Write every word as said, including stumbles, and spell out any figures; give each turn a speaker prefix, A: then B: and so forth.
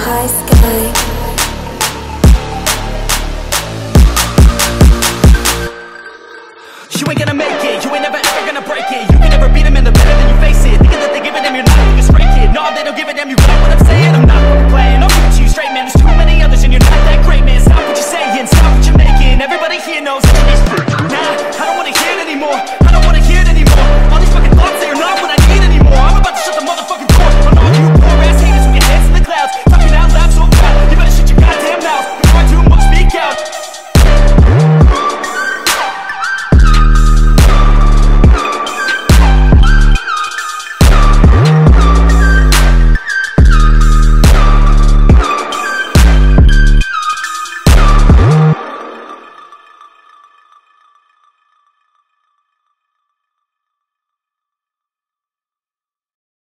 A: Highsky.
B: You ain't gonna make it, you ain't never ever gonna break it. You can never beat them in the better than you face it. Thinking that they give a damn, you're not even straight kid. No, they don't give a damn, you got what I'm saying? I'm not